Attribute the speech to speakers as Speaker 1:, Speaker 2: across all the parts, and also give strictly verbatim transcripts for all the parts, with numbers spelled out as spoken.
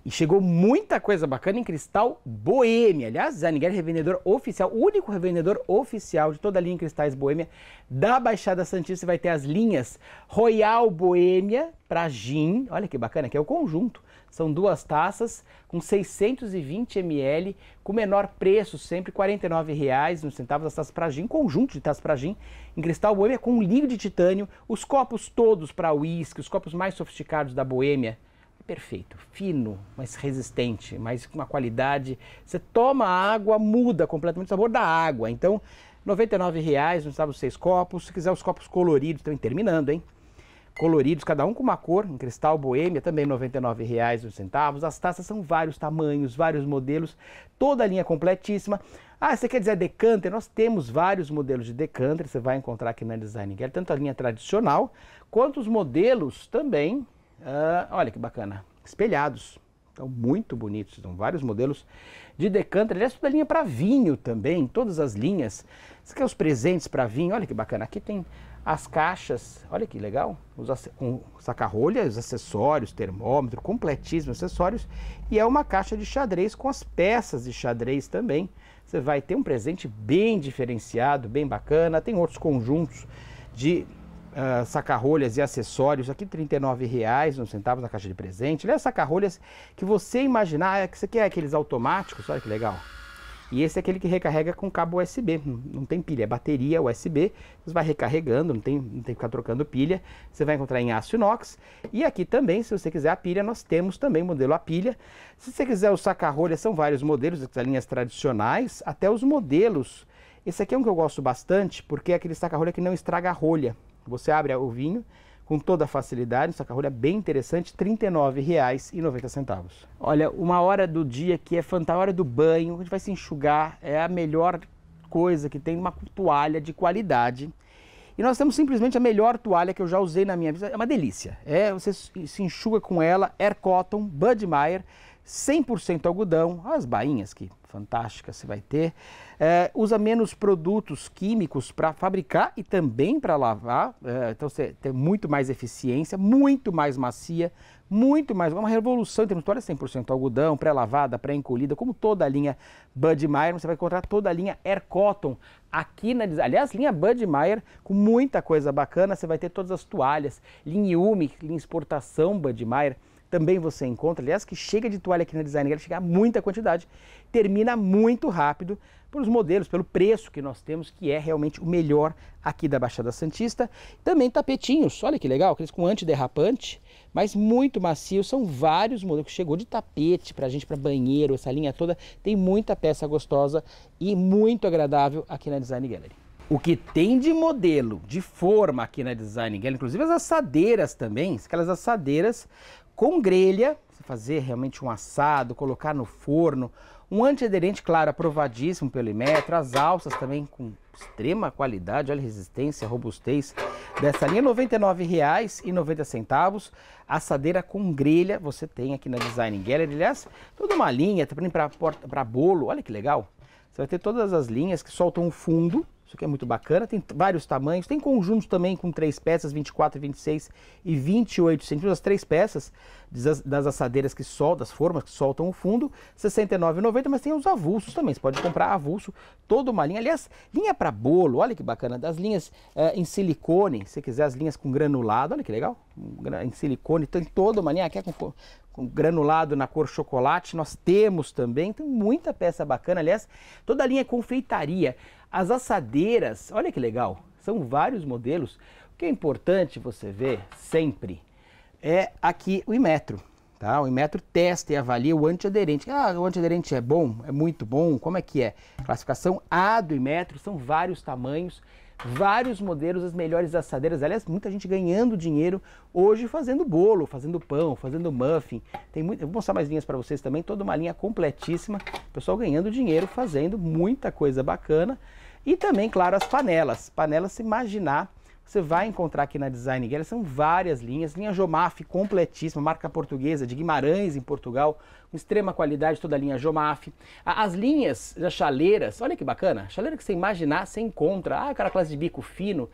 Speaker 1: E chegou muita coisa bacana em cristal Boêmia. Aliás, Design Gallery é revendedor oficial, o único revendedor oficial de toda a linha em cristais Boêmia da Baixada Santista. Vai ter as linhas Royal Boêmia para gin. Olha que bacana, que é o conjunto. São duas taças com seiscentos e vinte mililitros, com menor preço, sempre quarenta e nove reais nos centavos as taças para gin, conjunto de taças para gin, em cristal Boêmia com líquido de titânio, os copos todos para uísque, os copos mais sofisticados da Boêmia. Perfeito, fino, mas resistente, mas com uma qualidade. Você toma água, muda completamente o sabor da água. Então, noventa e nove reais, nos centavos seis copos. Se quiser os copos coloridos, também terminando, hein? Coloridos, cada um com uma cor, em cristal Boêmia, também noventa e nove reais nos centavos. As taças são vários tamanhos, vários modelos, toda a linha completíssima. Ah, você quer dizer decanter? Nós temos vários modelos de decanter, você vai encontrar aqui na Design Gallery, tanto a linha tradicional, quanto os modelos também, ah, olha que bacana, espelhados. Então, muito bonitos, são vários modelos de decanter. Aliás, toda a linha para vinho também, todas as linhas. Você quer os presentes para vinho? Olha que bacana, aqui tem as caixas, olha que legal, os com saca-rolha, os acessórios, termômetro, completíssimos acessórios, e é uma caixa de xadrez com as peças de xadrez também. Você vai ter um presente bem diferenciado, bem bacana. Tem outros conjuntos de uh, saca-rolhas e acessórios, aqui trinta e nove reais nos centavos na caixa de presente. Aliás, saca-rolhas que você imaginar, é que você quer aqueles automáticos, olha que legal. E esse é aquele que recarrega com cabo U S B, não tem pilha, é bateria U S B, você vai recarregando, não tem, não tem que ficar trocando pilha, você vai encontrar em aço inox. E aqui também, se você quiser a pilha, nós temos também modelo a pilha. Se você quiser o saca-rolha, são vários modelos, das linhas tradicionais, até os modelos. Esse aqui é um que eu gosto bastante, porque é aquele saca-rolha que não estraga a rolha. Você abre o vinho com toda a facilidade, um saca-rolha bem interessante, trinta e nove reais e noventa centavos. Olha, uma hora do dia que é fantástica, a hora do banho, a gente vai se enxugar, é a melhor coisa que tem, uma toalha de qualidade. E nós temos simplesmente a melhor toalha que eu já usei na minha vida, é uma delícia. É, você se enxuga com ela, Air Cotton, Budmeier, cem por cento algodão, as bainhas que fantásticas você vai ter. É, usa menos produtos químicos para fabricar e também para lavar, é, então você tem muito mais eficiência, muito mais macia, muito mais, uma revolução em termos de toalha, cem por cento algodão, pré-lavada, pré-encolhida, como toda a linha Budmeier. Você vai encontrar toda a linha Air Cotton aqui na, aliás, linha Budmeier com muita coisa bacana. Você vai ter todas as toalhas, linha Umi, linha exportação Budmeier, também você encontra, aliás, que chega de toalha aqui na Design Gallery, chega a muita quantidade, termina muito rápido, pelos modelos, pelo preço que nós temos, que é realmente o melhor aqui da Baixada Santista. Também tapetinhos, olha que legal, aqueles com antiderrapante, mas muito macios, são vários modelos, chegou de tapete pra gente, para banheiro, essa linha toda, tem muita peça gostosa e muito agradável aqui na Design Gallery. O que tem de modelo, de forma aqui na Design Gallery, inclusive as assadeiras também, aquelas assadeiras com grelha, você fazer realmente um assado, colocar no forno, um antiaderente, claro, aprovadíssimo pelo Imetro, as alças também com extrema qualidade, olha a resistência, a robustez dessa linha, noventa e nove reais e noventa centavos, assadeira com grelha, você tem aqui na Design Gallery, aliás, toda uma linha, também para bolo, olha que legal, você vai ter todas as linhas que soltam o fundo. Isso aqui é muito bacana, tem vários tamanhos, tem conjuntos também com três peças, vinte e quatro, vinte e seis e vinte e oito centímetros, as três peças das, das assadeiras que soltam, das formas que soltam o fundo, sessenta e nove reais e noventa centavos, mas tem os avulsos também, você pode comprar avulso, toda uma linha, aliás, linha para bolo, olha que bacana, das linhas uh, em silicone, se quiser as linhas com granulado, olha que legal, em silicone, tem toda uma linha, aqui é com, com granulado na cor chocolate, nós temos também, tem muita peça bacana, aliás, toda a linha é confeitaria. As assadeiras, olha que legal, são vários modelos. O que é importante você ver sempre é aqui o Imetro, tá? O Imetro testa e avalia o antiaderente. Ah, o antiaderente é bom? É muito bom? Como é que é? Classificação A do Imetro, são vários tamanhos, vários modelos, as melhores assadeiras. Aliás, muita gente ganhando dinheiro hoje fazendo bolo, fazendo pão, fazendo muffin. Tem muito, eu vou mostrar mais linhas para vocês também, toda uma linha completíssima. Pessoal ganhando dinheiro, fazendo muita coisa bacana. E também, claro, as panelas. Panelas, se imaginar, você vai encontrar aqui na Design Gallery, são várias linhas. Linha Jomaf completíssima, marca portuguesa de Guimarães, em Portugal, com extrema qualidade, toda a linha Jomaf. As linhas das chaleiras, olha que bacana, chaleira que você imaginar, você encontra. Ah, aquela classe de bico fino,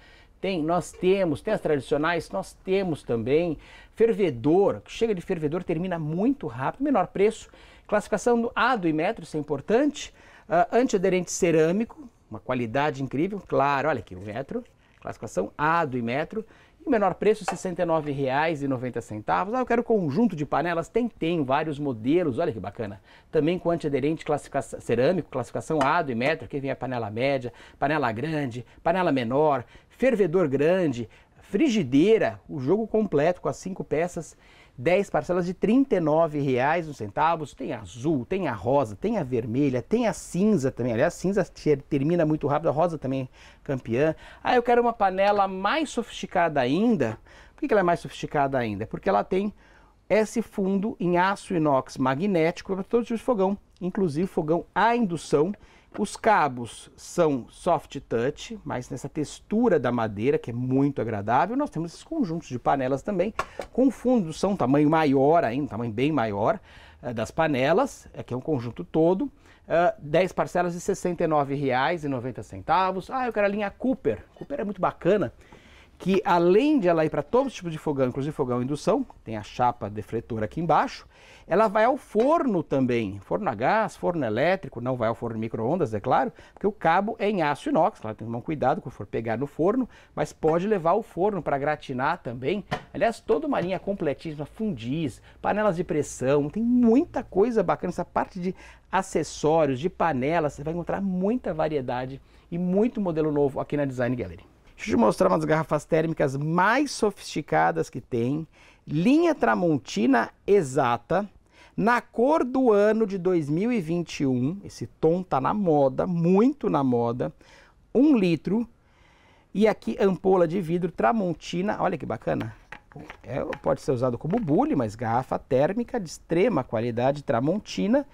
Speaker 1: Tem, nós temos, tem as tradicionais, nós temos também. Fervedor, que chega de fervedor, termina muito rápido, menor preço. Classificação do A do Imetro, isso é importante. Uh, antiaderente cerâmico, uma qualidade incrível, claro, olha aqui o metro. Classificação A do Imetro. E menor preço, sessenta e nove reais e noventa centavos. Ah, eu quero conjunto de panelas. Tem, tem vários modelos, olha que bacana. Também com antiaderente classificação, cerâmico, classificação A do Imetro. Aqui vem a panela média, panela grande, panela menor, fervedor grande, frigideira, o jogo completo com as cinco peças. dez parcelas de trinta e nove reais e centavos. Tem a azul, tem a rosa, tem a vermelha, tem a cinza também. Aliás, a cinza termina muito rápido, a rosa também é campeã. Ah, eu quero uma panela mais sofisticada ainda. Por que ela é mais sofisticada ainda? Porque ela tem esse fundo em aço inox magnético para todos os tipos de fogão, inclusive fogão a indução. Os cabos são soft touch, mas nessa textura da madeira, que é muito agradável. Nós temos esses conjuntos de panelas também, com fundo são tamanho maior ainda, tamanho bem maior uh, das panelas. Aqui é um conjunto todo. Uh, dez parcelas de sessenta e nove reais e noventa centavos. Ah, eu quero a linha Cooper. Cooper é muito bacana, que além de ela ir para todos os tipos de fogão, inclusive fogão a indução, tem a chapa defletora aqui embaixo, ela vai ao forno também, forno a gás, forno elétrico, não vai ao forno micro-ondas, é claro, porque o cabo é em aço inox, claro, tem que tomar cuidado quando for pegar no forno, mas pode levar ao forno para gratinar também. Aliás, toda uma linha completíssima, fundis, panelas de pressão, tem muita coisa bacana, essa parte de acessórios, de panelas, você vai encontrar muita variedade e muito modelo novo aqui na Design Gallery. Deixa eu te mostrar umas garrafas térmicas mais sofisticadas que tem. Linha Tramontina exata, na cor do ano de dois mil e vinte e um. Esse tom tá na moda, muito na moda. Um litro. E aqui ampola de vidro Tramontina, olha que bacana. É, pode ser usado como bule, mas garrafa térmica de extrema qualidade Tramontina.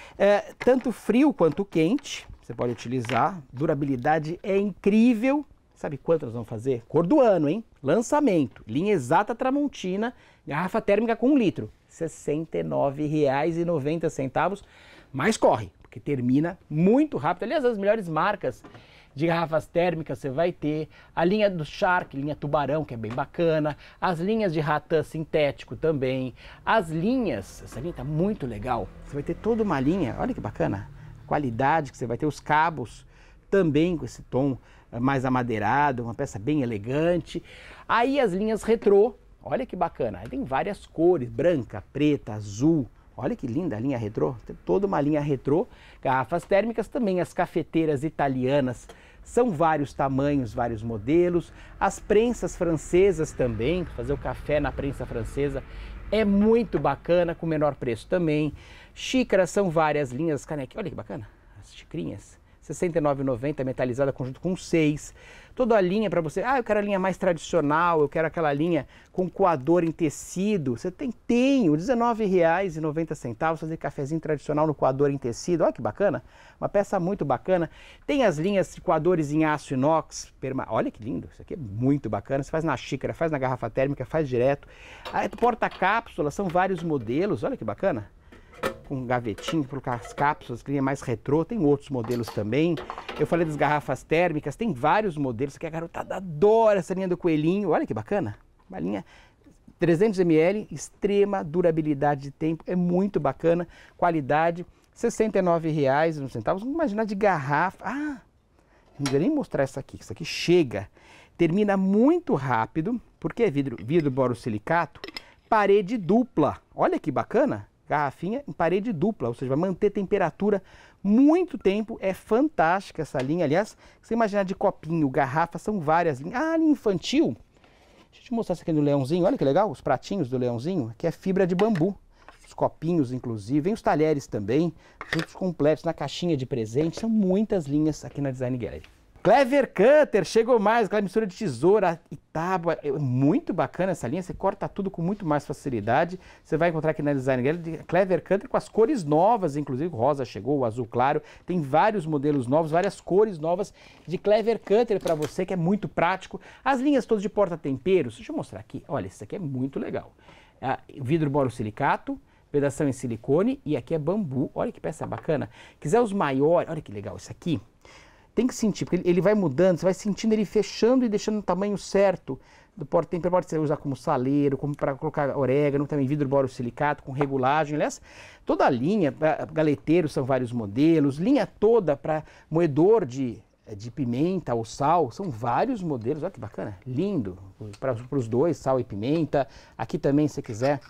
Speaker 1: É, tanto frio quanto quente, você pode utilizar. Durabilidade é incrível. Sabe quanto nós vamos fazer? Cor do ano, hein? Lançamento. Linha exata Tramontina, garrafa térmica com um litro. sessenta e nove reais e noventa centavos. Mas corre, porque termina muito rápido. Aliás, as melhores marcas de garrafas térmicas você vai ter. A linha do Shark, linha Tubarão, que é bem bacana. As linhas de ratã sintético também. As linhas, essa linha tá muito legal. Você vai ter toda uma linha, olha que bacana. Qualidade que você vai ter, os cabos também com esse tom mais amadeirado, uma peça bem elegante. Aí as linhas retrô, olha que bacana, aí tem várias cores, branca, preta, azul. Olha que linda a linha retrô, tem toda uma linha retrô. Garrafas térmicas também, as cafeteiras italianas, são vários tamanhos, vários modelos. As prensas francesas também, fazer o café na prensa francesa é muito bacana, com menor preço também. Xícaras são várias linhas, canequinhas, olha que bacana, as xicrinhas. sessenta e nove reais e noventa centavos, metalizada, conjunto com seis. Toda a linha para você, ah, eu quero a linha mais tradicional, eu quero aquela linha com coador em tecido. Você tem, tem, dezenove reais e noventa centavos, fazer cafezinho tradicional no coador em tecido, olha que bacana. Uma peça muito bacana. Tem as linhas de coadores em aço inox, perma... olha que lindo, isso aqui é muito bacana. Você faz na xícara, faz na garrafa térmica, faz direto. Aí, porta-cápsula, são vários modelos, olha que bacana. Com gavetinho para colocar as cápsulas, que linha mais retrô, tem outros modelos também. Eu falei das garrafas térmicas, tem vários modelos, que a garotada adora essa linha do coelhinho, olha que bacana. Uma linha trezentos mililitros, extrema durabilidade de tempo, é muito bacana, qualidade, sessenta e nove reais e centavos, vamos imaginar de garrafa, ah, não vou nem mostrar essa aqui, isso aqui chega, termina muito rápido, porque é vidro, vidro borosilicato, parede dupla, olha que bacana. Garrafinha em parede dupla, ou seja, vai manter temperatura muito tempo, é fantástica essa linha. Aliás, você imaginar de copinho, garrafa, são várias linhas. Ah, linha infantil, deixa eu te mostrar essa aqui do leãozinho, olha que legal, os pratinhos do leãozinho, que é fibra de bambu. Os copinhos, inclusive, vem os talheres também, todos completos na caixinha de presente, são muitas linhas aqui na Design Gallery. Clever Cutter, chegou mais, aquela mistura de tesoura e tábua, é muito bacana essa linha, você corta tudo com muito mais facilidade, você vai encontrar aqui na Design Gallery, Clever Cutter com as cores novas, inclusive o rosa chegou, o azul claro, tem vários modelos novos, várias cores novas de Clever Cutter para você, que é muito prático. As linhas todas de porta-temperos, deixa eu mostrar aqui, olha, esse aqui é muito legal, é, vidro borosilicato, vedação em silicone e aqui é bambu, olha que peça bacana. Quiser os maiores, olha que legal, esse aqui. tem que sentir, porque ele, ele vai mudando, você vai sentindo ele fechando e deixando o tamanho certo do porta-tempero. Pode ser usar como saleiro, como para colocar orégano, também vidro borosilicato com regulagem. Aliás, toda a linha, galeteiros são vários modelos, linha toda para moedor de, de pimenta ou sal, são vários modelos. Olha que bacana, lindo, para os dois, sal e pimenta. Aqui também, se quiser,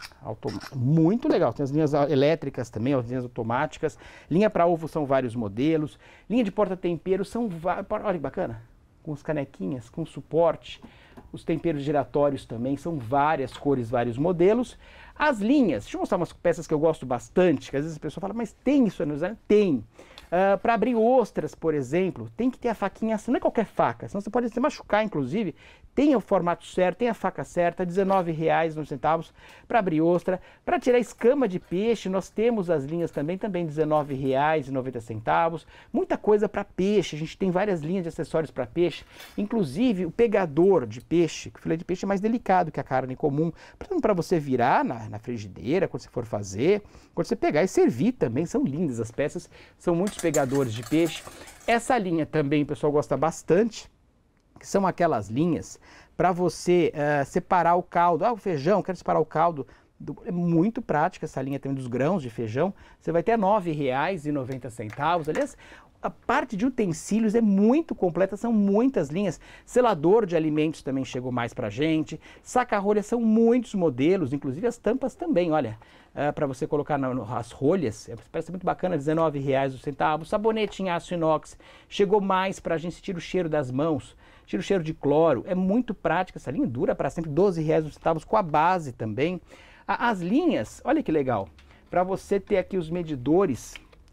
Speaker 1: muito legal. Tem as linhas elétricas também, as linhas automáticas. Linha para ovo são vários modelos. Linha de porta-tempero são vários. Olha que bacana, com as canequinhas, com suporte. Os temperos giratórios também, são várias cores, vários modelos. As linhas, deixa eu mostrar umas peças que eu gosto bastante, que às vezes a pessoa fala, mas tem isso no design? Tem. Uh, para abrir ostras, por exemplo, tem que ter a faquinha assim, não é qualquer faca, senão você pode se machucar, inclusive. Tem o formato certo, tem a faca certa, dezenove reais e noventa centavos para abrir ostra. Para tirar escama de peixe, nós temos as linhas também, também dezenove reais e noventa centavos. Muita coisa para peixe, a gente tem várias linhas de acessórios para peixe, inclusive o pegador de peixe, que o filé de peixe é mais delicado que a carne comum, para você virar na, na frigideira, quando você for fazer, quando você pegar e servir também, são lindas as peças, são muitos pegadores de peixe. Essa linha também o pessoal gosta bastante, que são aquelas linhas para você uh, separar o caldo. Ah, o feijão, quero separar o caldo. Do... É muito prática essa linha também dos grãos de feijão. Você vai ter nove reais e noventa centavos. Aliás, a parte de utensílios é muito completa, são muitas linhas. Selador de alimentos também chegou mais pra gente. Saca-rolha são muitos modelos, inclusive as tampas também, olha. Uh, para você colocar na, no, as rolhas, é, parece muito bacana, dezenove reais o centavo. Sabonete em aço inox, chegou mais pra gente, tira o cheiro das mãos. Tira o cheiro de cloro, é muito prática, essa linha dura para sempre, doze reais os centavos, com a base também. As linhas, olha que legal, para você ter aqui os medidores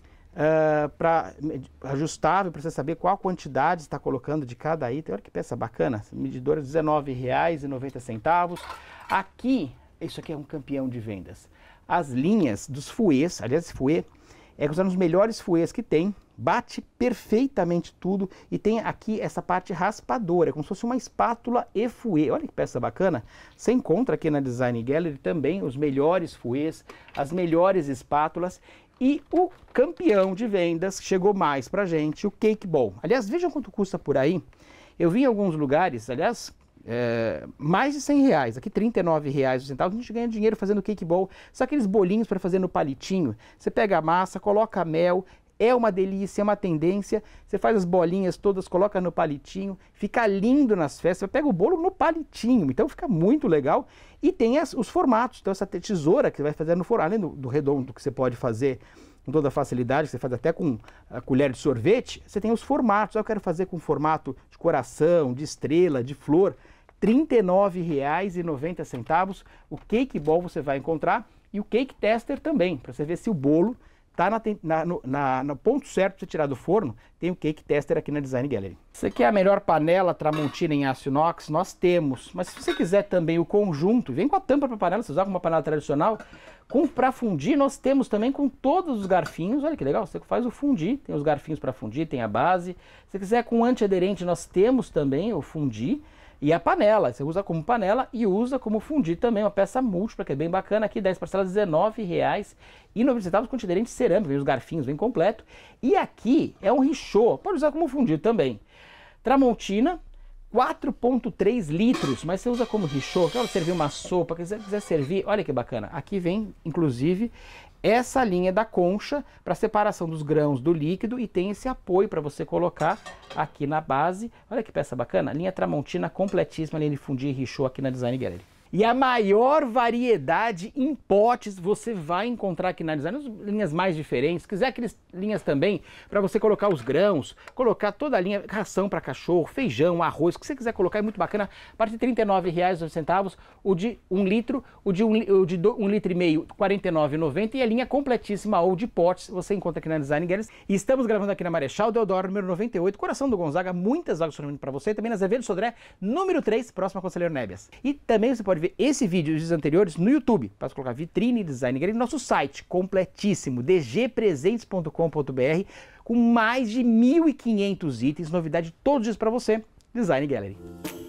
Speaker 1: uh, para ajustável, para você saber qual quantidade está colocando de cada item. Olha que peça bacana, medidores dezenove reais e noventa centavos. Aqui, isso aqui é um campeão de vendas. As linhas dos fouets, aliás, esse fouet é usando os melhores fouets que tem. Bate perfeitamente tudo e tem aqui essa parte raspadora, é como se fosse uma espátula e fouet. Olha que peça bacana. Você encontra aqui na Design Gallery também os melhores fouets, as melhores espátulas e o campeão de vendas chegou mais pra gente, o Cake Bowl. Aliás, vejam quanto custa por aí. Eu vi em alguns lugares, aliás, é, mais de cem reais, aqui trinta e nove reais o centavo, a gente ganha dinheiro fazendo Cake Bowl. São aqueles bolinhos para fazer no palitinho. Você pega a massa, coloca mel. É uma delícia, é uma tendência. Você faz as bolinhas todas, coloca no palitinho, fica lindo nas festas. Você pega o bolo no palitinho, então fica muito legal. E tem as, os formatos, então essa tesoura que você vai fazer no formato, além do, do redondo que você pode fazer com toda a facilidade, que você faz até com a colher de sorvete, você tem os formatos. Eu quero fazer com formato de coração, de estrela, de flor. trinta e nove reais e noventa centavos. O Cake Bowl você vai encontrar e o Cake Tester também, para você ver se o bolo tá na, na, no, na, no ponto certo para você tirar do forno. Tem o Cake Tester aqui na Design Gallery. Você quer a melhor panela Tramontina em aço inox? Nós temos. Mas se você quiser também o conjunto, vem com a tampa para panela, você usar como uma panela tradicional, para fundir nós temos também com todos os garfinhos. Olha que legal, você faz o fundir, tem os garfinhos para fundir, tem a base. Se você quiser com antiaderente, nós temos também o fundir. E a panela, você usa como panela e usa como fundir também, uma peça múltipla, que é bem bacana. Aqui dez parcelas, dezenove reais e noventa centavos com antiaderente cerâmico, vem os garfinhos, bem completo. E aqui é um richô, pode usar como fundir também. Tramontina, quatro ponto três litros, mas você usa como richô, quer servir uma sopa, quiser, quiser servir, olha que bacana. Aqui vem, inclusive, essa linha da concha para separação dos grãos do líquido e tem esse apoio para você colocar aqui na base. Olha que peça bacana, linha Tramontina completíssima, linha de fundir e richô aqui na Design Gallery. E a maior variedade em potes você vai encontrar aqui na Design, as linhas mais diferentes. Se quiser aquelas linhas também para você colocar os grãos, colocar toda a linha, ração para cachorro, feijão, arroz, o que você quiser colocar é muito bacana. A partir de trinta e nove reais e noventa centavos, o de um litro, o de um, o de do, um litro e meio, quarenta e nove reais e noventa centavos, e a linha completíssima ou de potes você encontra aqui na Design Gallery. E estamos gravando aqui na Marechal Deodoro, número noventa e oito, coração do Gonzaga, muitas vagas para você, também na Azevedo Sodré, número três, próximo a Conselheiro Nébias. E também você pode ver esse vídeo e os anteriores no YouTube. Basta colocar Vitrine Design Gallery, nosso site completíssimo, d g presentes ponto com ponto b r, com mais de mil e quinhentos itens, novidade todos os dias para você, Design Gallery.